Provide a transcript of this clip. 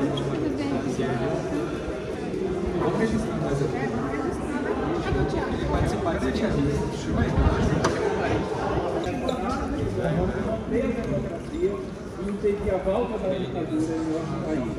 Vamos registrar, mas eu queria participar da tia E não teve a volta da ditadura em nosso país.